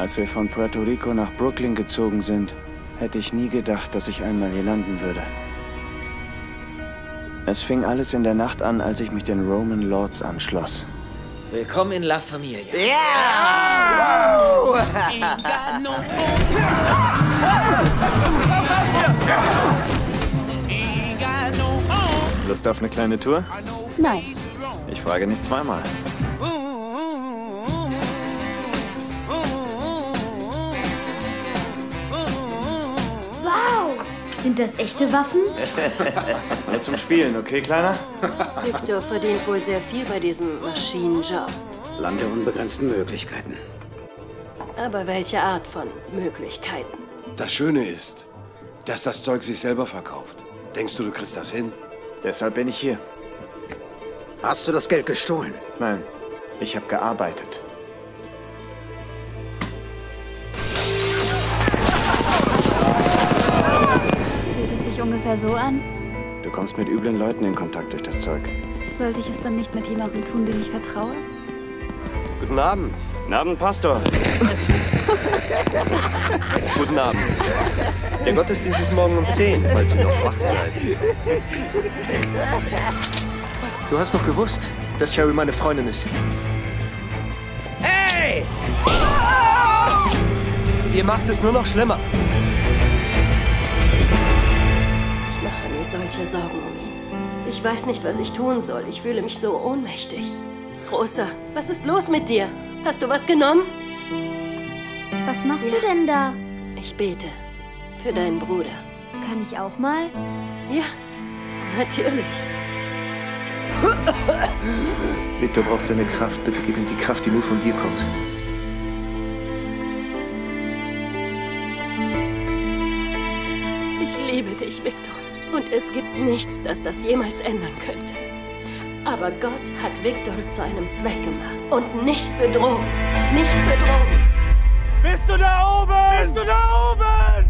Als wir von Puerto Rico nach Brooklyn gezogen sind, hätte ich nie gedacht, dass ich einmal hier landen würde. Es fing alles in der Nacht an, als ich mich den Roman Lords anschloss. Willkommen in La Familia. Ja! Wow! Lust auf eine kleine Tour? Nein. Ich frage nicht zweimal. Wow! Sind das echte Waffen? Nur zum Spielen, okay, Kleiner? Victor verdient wohl sehr viel bei diesem Maschinenjob. Land der unbegrenzten Möglichkeiten. Aber welche Art von Möglichkeiten? Das Schöne ist, dass das Zeug sich selber verkauft. Denkst du, du kriegst das hin? Deshalb bin ich hier. Hast du das Geld gestohlen? Nein, ich habe gearbeitet. Fühlt es sich ungefähr so an? Du kommst mit üblen Leuten in Kontakt durch das Zeug. Sollte ich es dann nicht mit jemandem tun, dem ich vertraue? Guten Abend. Guten Abend, Pastor. Guten Abend. Der Gottesdienst ist morgen um 10, falls ihr noch wach seid. Du hast doch gewusst, dass Sherry meine Freundin ist. Hey! Ihr macht es nur noch schlimmer. Ich mache mir solche Sorgen um ihn. Ich weiß nicht, was ich tun soll. Ich fühle mich so ohnmächtig. Großer, was ist los mit dir? Hast du was genommen? Was machst du denn da? Ich bete. Für deinen Bruder. Kann ich auch mal? Ja, natürlich. Victor braucht seine Kraft. Bitte gib ihm die Kraft, die nur von dir kommt. Ich liebe dich, Victor. Und es gibt nichts, das das jemals ändern könnte. Aber Gott hat Victor zu einem Zweck gemacht. Und nicht für Drogen. Nicht für Drogen. Bist du da oben? Bist du da oben?